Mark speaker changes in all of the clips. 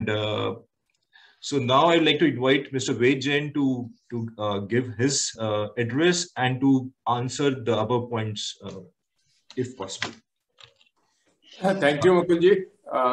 Speaker 1: So now I'd like to invite Mr. Ved Jain to give his address and to answer the above points, if possible.
Speaker 2: Thank you, Mukulji.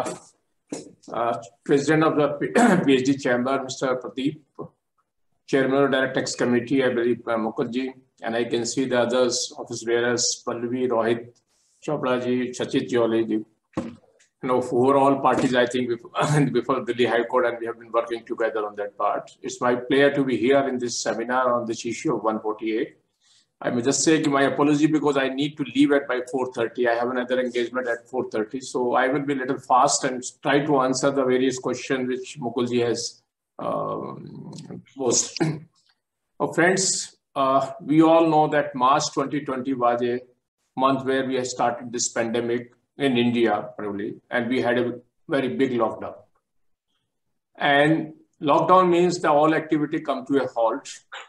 Speaker 2: President of the PhD Chamber, Mr. Pradeep, Chairman of Direct Tax Committee, I believe Mukulji, and I can see the others, office bearers, Pallavi, Rohit, Chopraji, Chachit Jioli. For all parties, I think, before Delhi High Court, and we have been working together on that part. It's my pleasure to be here in this seminar on this issue of 148. I may just say my apology because I need to leave at by 4:30. I have another engagement at 4:30. So I will be a little fast and try to answer the various questions which Mukulji has posed. Friends, we all know that March 2020 was a month where we had started this pandemic in India, probably, and we had a very big lockdown. And lockdown means that all activity come to a halt,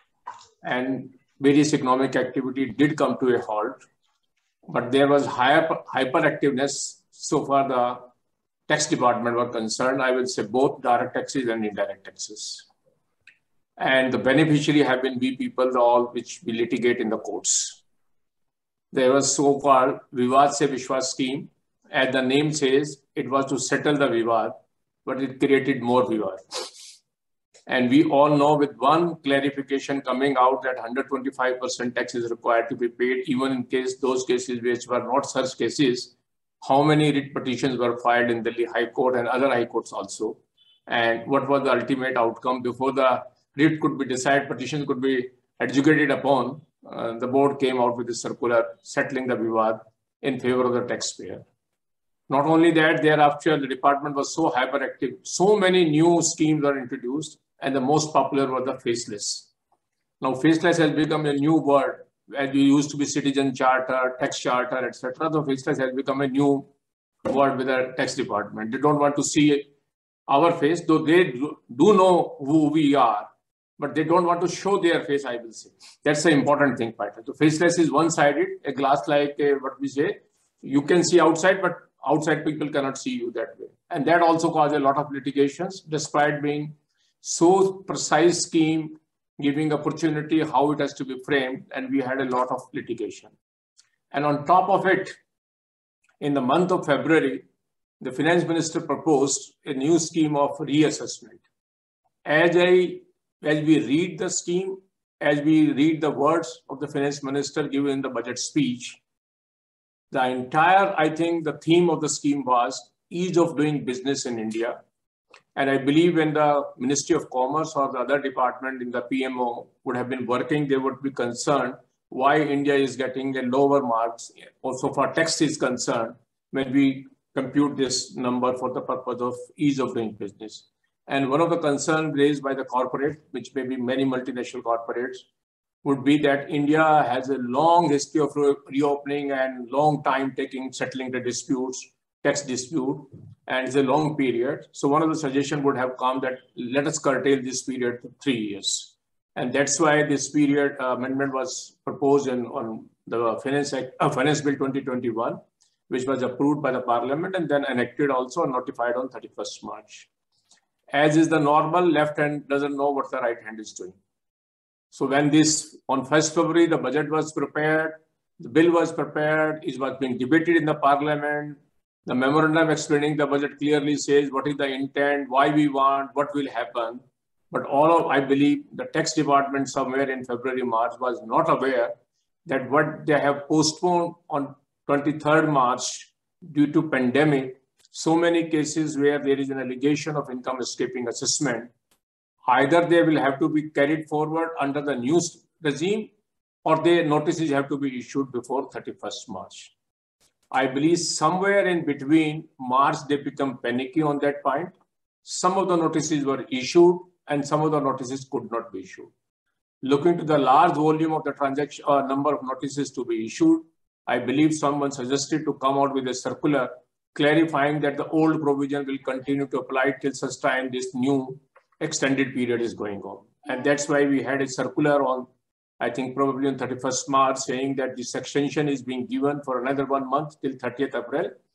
Speaker 2: and various economic activity did come to a halt, but there was hyperactiveness so far the tax department were concerned. I will say both direct taxes and indirect taxes. And the beneficiary have been we people, all which we litigate in the courts. There was so-called Vivad Se Vishwas scheme. As the name says, it was to settle the Vivad, but it created more Vivad. And we all know with one clarification coming out that 125% tax is required to be paid, even in case those cases which were not such cases, how many writ petitions were filed in Delhi High Court and other high courts also. And what was the ultimate outcome before the writ could be decided, petition could be adjudicated upon, the board came out with a circular settling the Vivad in favor of the taxpayer. Not only that, thereafter, the department was so hyperactive. So many new schemes were introduced, and the most popular was the faceless. Now, faceless has become a new word. As we used to be citizen charter, tax charter, etc. The faceless has become a new word with the tax department. They don't want to see our face, though they do know who we are, but they don't want to show their face, I will say. That's the important thing, Peter. So faceless is one-sided, a glass like what we say. You can see outside, but outside people cannot see you that way. And that also caused a lot of litigations, despite being so precise scheme, giving opportunity how it has to be framed, and we had a lot of litigation. And on top of it, in the month of February, the finance minister proposed a new scheme of reassessment. As we read the scheme, as we read the words of the finance minister given in the budget speech, the entire, I think, the theme of the scheme was ease of doing business in India. And I believe when the Ministry of Commerce or the other department in the PMO would have been working, they would be concerned why India is getting a lower marks. Also for tax is concerned when we compute this number for the purpose of ease of doing business. And one of the concerns raised by the corporate, which may be many multinational corporates, would be that India has a long history of reopening and long time taking settling the disputes, tax dispute, and it's a long period. So one of the suggestions would have come that let us curtail this period to 3 years. And that's why this period amendment was proposed on the Finance Bill 2021, which was approved by the Parliament and then enacted also and notified on 31st March. As is the normal, left hand doesn't know what the right hand is doing. So when this, on 1st February, the budget was prepared, the bill was prepared, it was being debated in the Parliament. The memorandum explaining the budget clearly says what is the intent, why we want, what will happen. But I believe, the tax department somewhere in February, March was not aware that what they have postponed on 23rd March due to pandemic, so many cases where there is an allegation of income escaping assessment, either they will have to be carried forward under the new regime or their notices have to be issued before 31st March. I believe somewhere in between March, they become panicky on that point. Some of the notices were issued and some of the notices could not be issued. Looking to the large volume of the transaction or number of notices to be issued, I believe someone suggested to come out with a circular clarifying that the old provision will continue to apply till such time this new extended period is going on. And that's why we had a circular on, I think probably on 31st March saying that this extension is being given for another 1 month till 30th April.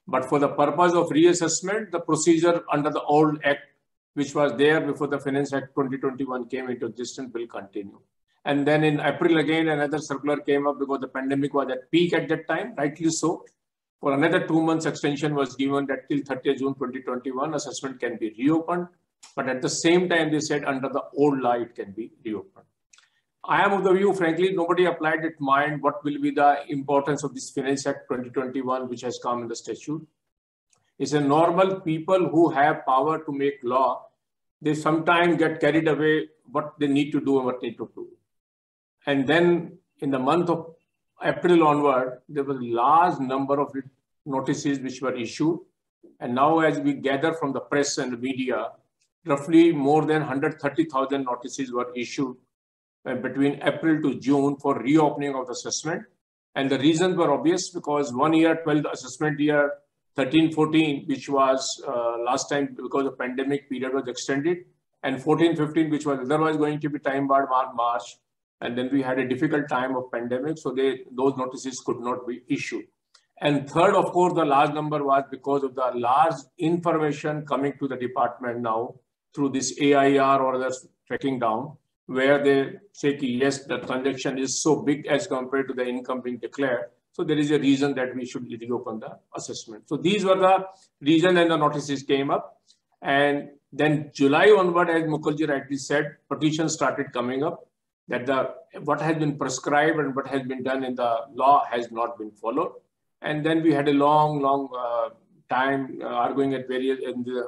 Speaker 2: But for the purpose of reassessment, the procedure under the old act, which was there before the Finance Act 2021 came into existence, will continue. And then in April again, another circular came up because the pandemic was at peak at that time, rightly so. For another 2 months extension was given that till 30th June 2021, assessment can be reopened. But at the same time, they said under the old law, it can be reopened. I am of the view, frankly, nobody applied it mind what will be the importance of this Finance Act 2021, which has come in the statute. It's a normal people who have power to make law. They sometimes get carried away what they need to do and what they need to do. And then in the month of April onward, there was a large number of notices which were issued. And now as we gather from the press and the media, roughly more than 130,000 notices were issued between April to June for reopening of the assessment. And the reasons were obvious because 1 year, 12 assessment year, 13-14, which was last time because of pandemic period was extended, and 14-15, which was otherwise going to be time barred March. And then we had a difficult time of pandemic, so those notices could not be issued. And third, of course, the large number was because of the large information coming to the department now through this AIR or the tracking down, where they say, yes, the transaction is so big as compared to the income being declared. So there is a reason that we should reopen the assessment. So these were the reason and the notices came up. And then July onward, as Mukul rightly said, petitions started coming up that what has been prescribed and what has been done in the law has not been followed. And then we had a long time arguing at various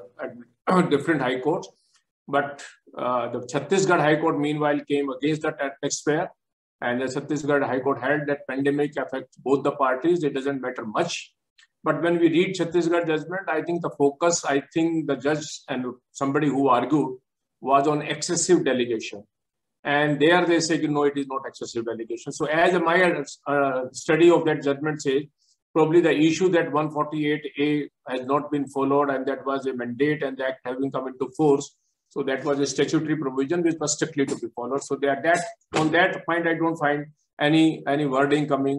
Speaker 2: at different high courts. But the Chhattisgarh High Court, meanwhile, came against the taxpayer. And the Chhattisgarh High Court held that pandemic affects both the parties. It doesn't matter much. But when we read Chhattisgarh judgment, I think the focus, the judge and somebody who argued was on excessive delegation. And there they say, no, it is not excessive delegation. So as my study of that judgment says, probably the issue that 148A has not been followed and that was a mandate and the act having come into force. So that was a statutory provision which was strictly to be followed. So on that point, I don't find any verdict on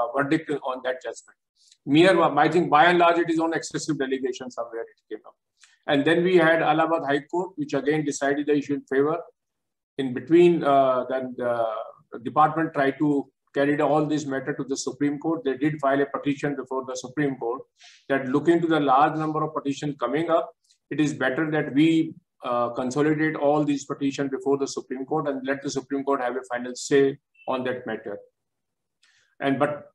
Speaker 2: that judgment. I think by and large, it is on excessive delegation somewhere it came up. And then we had Allahabad High Court, which again decided the issue in favor. In between, then the department tried to carry all this matter to the Supreme Court. They did file a petition before the Supreme Court that looking to the large number of petitions coming up, it is better that we consolidate all these petitions before the Supreme Court and let the Supreme Court have a final say on that matter. But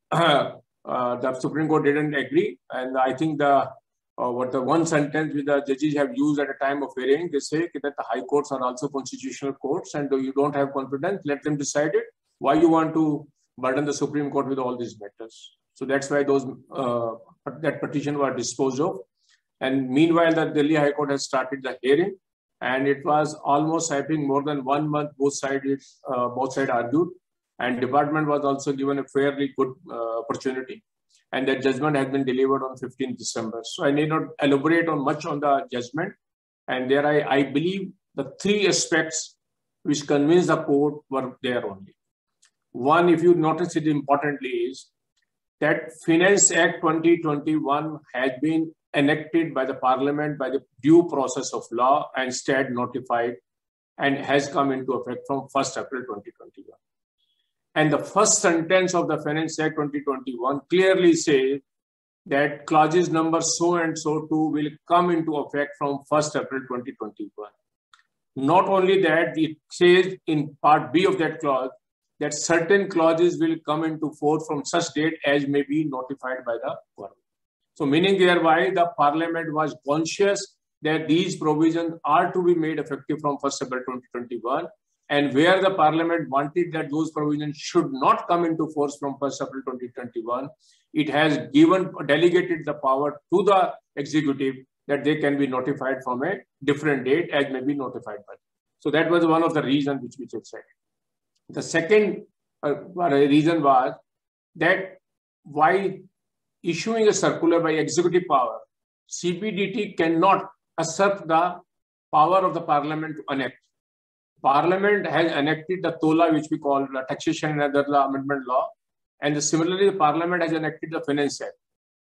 Speaker 2: the Supreme Court didn't agree. And I think the one sentence which the judges have used at a time of hearing, they say that the high courts are also constitutional courts and you don't have confidence, let them decide it. Why you want to burden the Supreme Court with all these matters? So that's why that petition was disposed of. And meanwhile, the Delhi High Court has started the hearing. And it was almost happening more than 1 month, both sides argued. And department was also given a fairly good opportunity. And that judgment has been delivered on 15th December. So I need not elaborate on much on the judgment. And there I believe the three aspects which convince the court were there only. One, if you notice it importantly, is that Finance Act 2021 has been enacted by the Parliament by the due process of law and state notified and has come into effect from 1st April 2021. And the first sentence of the Finance Act 2021 clearly says that clauses number so and so too will come into effect from 1st April 2021. Not only that, it says in part B of that clause that certain clauses will come into force from such date as may be notified by the government. So meaning thereby the Parliament was conscious that these provisions are to be made effective from 1st April 2021. And where the Parliament wanted that those provisions should not come into force from 1st April 2021, it has delegated the power to the executive that they can be notified from a different date as may be notified by them. So that was one of the reasons which it said. The second reason was that why issuing a circular by executive power, CBDT cannot assert the power of the Parliament to enact. Parliament has enacted the TOLA, which we call the Taxation and Other Law Amendment Law. And similarly, the Parliament has enacted the Finance Act.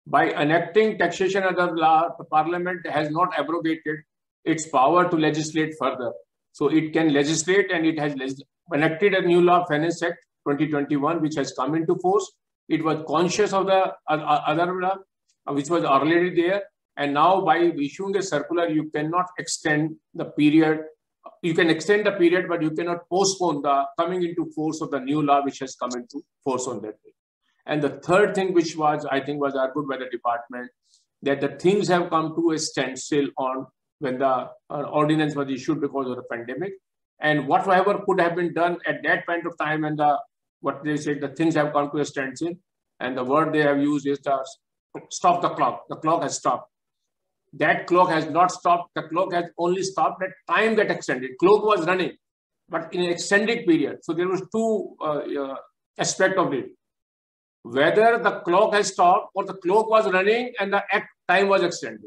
Speaker 2: By enacting taxation under law, the Parliament has not abrogated its power to legislate further. So it can legislate, and it has enacted a new law, Finance Act 2021, which has come into force. It was conscious of the other law, which was already there. And now by issuing a circular, you cannot extend the period. You can extend the period, but you cannot postpone the coming into force of the new law, which has come into force on that day. And the third thing, which was, I think, was argued by the department, that the things have come to a standstill on when the ordinance was issued because of the pandemic. And whatever could have been done at that point of time, and what they said, the things have come to a standstill. And the word they have used is to stop the clock. The clock has stopped. That clock has not stopped. The clock has only stopped at time that extended. Clock was running, but in an extended period. So there was two aspects of it. Whether the clock has stopped or the clock was running and the time was extended.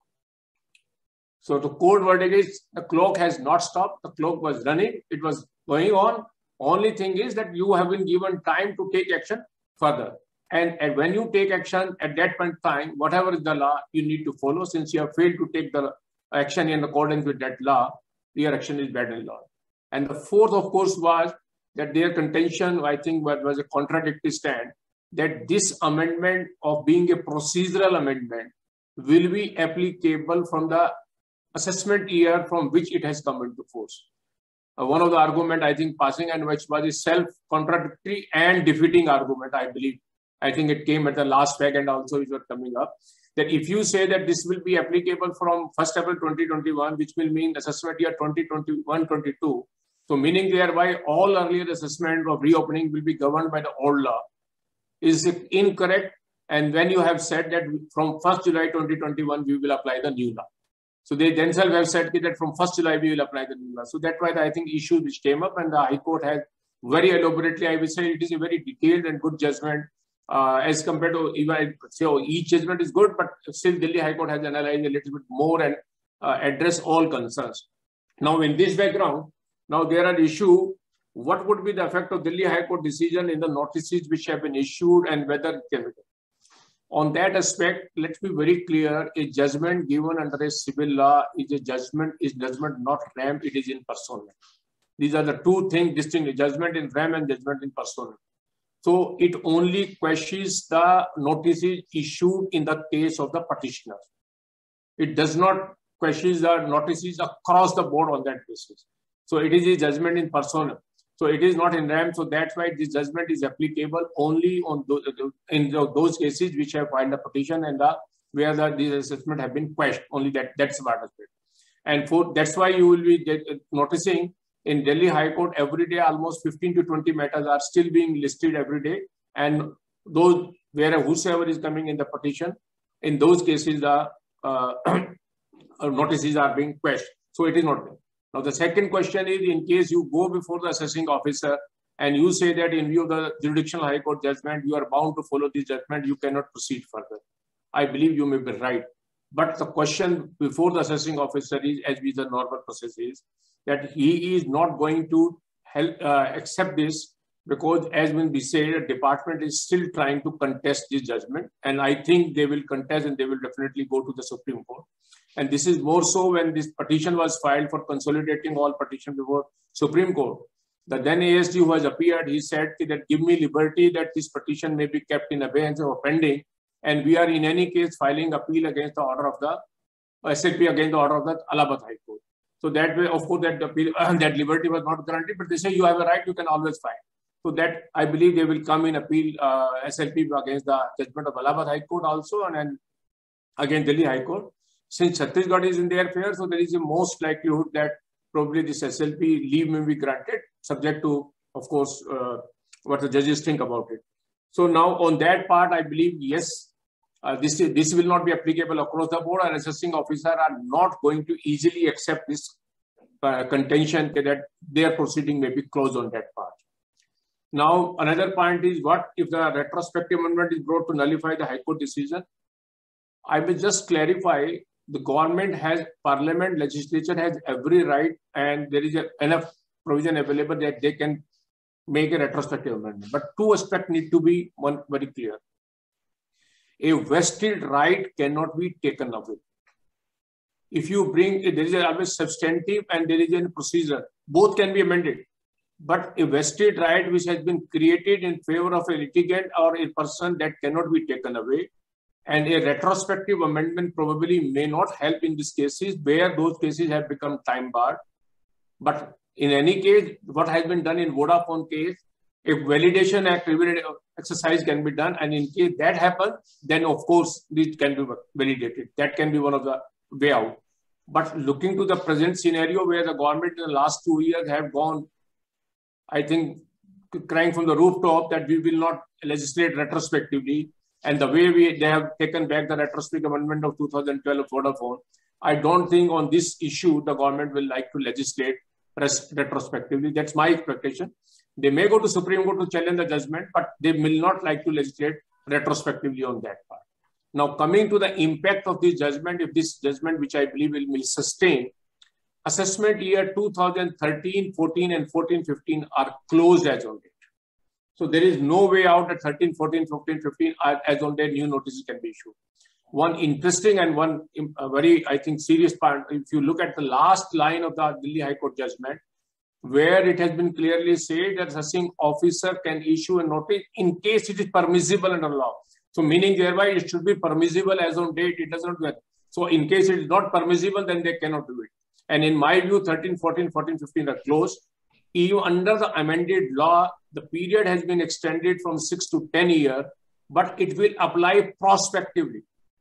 Speaker 2: So the court verdict is the clock has not stopped. The clock was running. It was going on. Only thing is that you have been given time to take action further. And when you take action at that point in time, whatever is the law, you need to follow. Since you have failed to take the action in accordance with that law, your action is bad in law. And the fourth, of course, was that their contention, I think, was a contradictory stand, that this amendment of being a procedural amendment will be applicable from the assessment year from which it has come into force. One of the argument, I think, passing and which was a self-contradictory and defeating argument, I believe. I think it came at the last peg and also it was coming up, that if you say that this will be applicable from 1st April 2021, which will mean assessment year 2021-22, so meaning thereby all earlier assessment of reopening will be governed by the old law, is incorrect. And when you have said that from 1st July 2021, we will apply the new law. So they themselves have said that from 1st July, we will apply the new law. So that's why I think issue which came up, and the High Court has very elaborately, I would say it is a very detailed and good judgment as compared to, even say, each judgment is good, but still Delhi High Court has analyzed a little bit more and addressed all concerns. Now, in this background, now there are issues. What would be the effect of Delhi High Court decision in the notices which have been issued and whether it can be done? On that aspect, let's be very clear, a judgment given under a civil law is a judgment, not rem, it is in persona. These are the two things distinct, judgment in rem and judgment in persona. So it only questions the notices issued in the case of the petitioner. It does not question the notices across the board on that basis. So it is a judgment in persona. So it is not in rem. So that's why this judgment is applicable only on those cases which have filed a petition and where these assessments have been questioned. Only that's part of it. And that's why you will be noticing in Delhi High Court every day almost 15 to 20 matters are still being listed every day. And those where whosoever is coming in the petition, in those cases the notices are being questioned. So it is not there. Now, the second question is, in case you go before the assessing officer and you say that in view of the jurisdictional High Court judgment, you are bound to follow this judgment, you cannot proceed further. I believe you may be right. But the question before the assessing officer is, as with the normal process is, that he is not going to accept this because, as when we say, the department is still trying to contest this judgment. And I think they will contest and they will definitely go to the Supreme Court. And this is more so when this petition was filed for consolidating all petitions before Supreme Court. The then ASD who has appeared, he said that give me liberty that this petition may be kept in abeyance or pending. And we are in any case filing appeal against the order of the SLP against the order of the Allahabad High Court. So that way, of course, that appeal, that liberty was not granted, but they say you have a right, you can always file. So that I believe they will come in appeal SLP against the judgment of Allahabad High Court also, and then against Delhi High Court. Since Chhattisgarh is in their favor, so there is a most likelihood that probably this SLP leave may be granted, subject to, of course, what the judges think about it. So now on that part, I believe, yes, this will not be applicable across the board, and assessing officer are not going to easily accept this contention that their proceeding may be closed on that part. Now, another point is, what if the retrospective amendment is brought to nullify the High Court decision? I will just clarify, the government has, Parliament, legislature has every right, and there is enough provision available that they can make a retrospective amendment. But two aspects need to be very clear. A vested right cannot be taken away. If you bring, there is always substantive and there is a procedure. Both can be amended. But a vested right which has been created in favor of a litigant or a person, that cannot be taken away. And a retrospective amendment probably may not help in these cases where those cases have become time barred. But in any case, what has been done in Vodafone case, a validation exercise can be done. And in case that happens, then of course, this can be validated. That can be one of the way out. But looking to the present scenario where the government in the last 2 years have gone, I think, crying from the rooftop that we will not legislate retrospectively, and the way they have taken back the retrospective amendment of 2012 of Vodafone, I don't think on this issue the government will like to legislate retrospectively. That's my expectation. They may go to Supreme Court to challenge the judgment, but they will not like to legislate retrospectively on that part. Now, coming to the impact of this judgment, if this judgment, which I believe will sustain, assessment year 2013, 14 and 14, 15 are closed as on date. So there is no way out at 13, 14, 15, 15 as on date new notices can be issued. One interesting and one very, I think, serious part, if you look at the last line of the Delhi High Court judgment, where it has been clearly said that assessing officer can issue a notice in case it is permissible under law. So meaning thereby it should be permissible as on date, it does not matter. So in case it is not permissible, then they cannot do it. And in my view, 13, 14, 14, 15 are closed. Even under the amended law, the period has been extended from 6 to 10 years, but it will apply prospectively.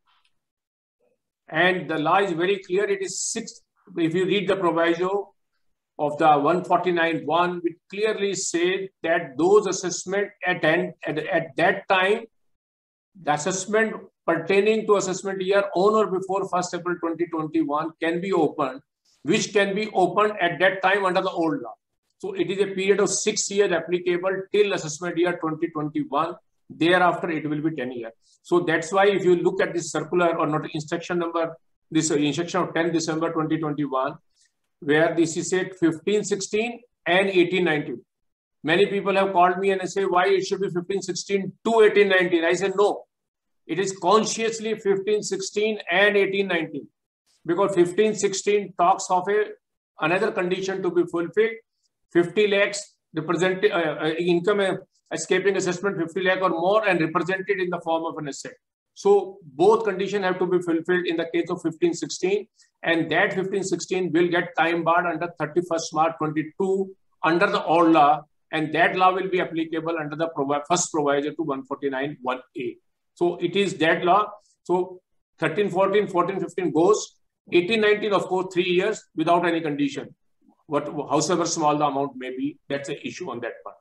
Speaker 2: And the law is very clear. It is 6. If you read the proviso of the 149(1), it clearly said that those assessment at that time, the assessment pertaining to assessment year on or before 1st April 2021 can be opened, which can be opened at that time under the old law. So it is a period of 6 years applicable till assessment year 2021. Thereafter, it will be 10 years. So that's why if you look at this circular or not instruction number, this instruction of 10 December 2021, where this is said 1516 and 1819. Many people have called me and they say, why it should be 1516 to 1819? I said, no, it is consciously 1516 and 1819. Because 1516 talks of another condition to be fulfilled, 50 lakhs income escaping assessment 50 lakh or more and represented in the form of an asset. So both conditions have to be fulfilled in the case of 1516, and that 1516 will get time barred under 31st March 22 under the old law, and that law will be applicable under the first proviso to 149(1)(a). So it is that law. So 13, 14, 14, 15 goes. 18, 19, of course, 3 years without any condition. However small the amount may be, that's the issue on that part.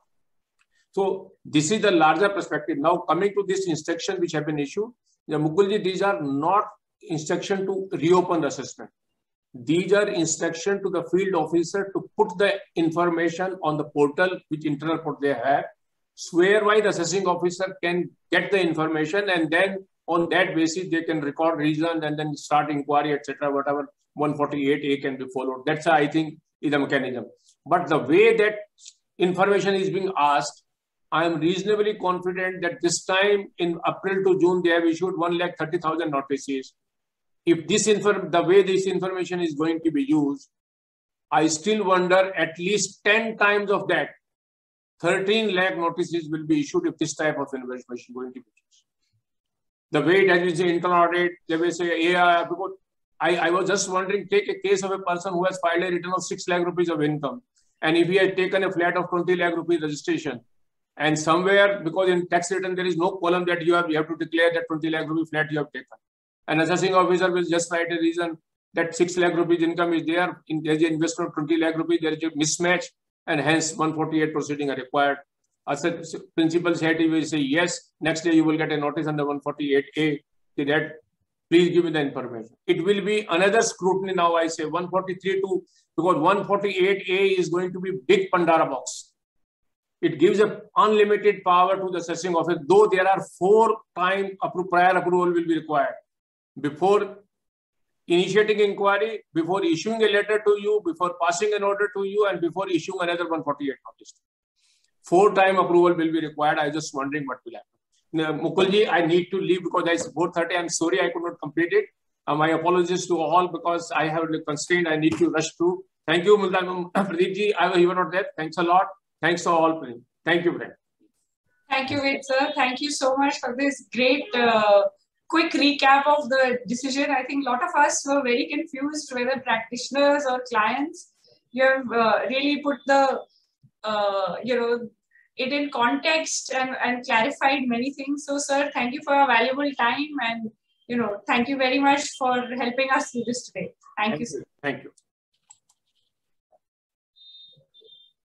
Speaker 2: So this is the larger perspective. Now coming to this instruction which have been issued, Mukulji, these are not instruction to reopen the assessment. These are instruction to the field officer to put the information on the portal, which internal port they have, whereby the assessing officer can get the information, and then on that basis they can record reason and then start inquiry, etc. Whatever 148(a) can be followed. That's I think is the mechanism. But the way that information is being asked, I am reasonably confident that this time in April to June they have issued 130,000 notices. If this the way this information is going to be used, I still wonder at least 10 times of that 13 lakh notices will be issued if this type of information is going to be used. The way it has been say internal audit, they will say AI. Because I was just wondering, take a case of a person who has filed a return of 6 lakh rupees of income, and if he has taken a flat of 20 lakh rupees registration, and somewhere, because in tax return there is no column that you have to declare that 20 lakh rupee flat you have taken. An assessing officer will just write a reason that 6 lakh rupees income is there, there is an investment of 20 lakh rupees, there is a mismatch, and hence 148 proceedings are required. As a principal said, he will say yes, next day you will get a notice under 148(a), that please give me the information. It will be another scrutiny now, I say 143 to, because 148(a) is going to be big Pandora box. It gives an unlimited power to the assessing officer, though there are 4 times prior approval will be required. Before initiating inquiry, before issuing a letter to you, before passing an order to you, and before issuing another 148 notice. 4 times approval will be required. I was just wondering what will happen. Mukulji, I need to leave because it's 4:30. I'm sorry I could not complete it. My apologies to all because I have a constraint. I need to rush through. Thank you, Pradeep ji. You were not there. Thanks a lot. Thanks to all. Thank you, friend.
Speaker 3: Thank you, Ved sir. Thank you so much for this great quick recap of the decision. I think a lot of us were very confused whether practitioners or clients. You have really put the it in context and clarified many things. So, sir, thank you for your valuable time, and thank you very much for helping us through this today. Thank you, sir.
Speaker 2: Thank you.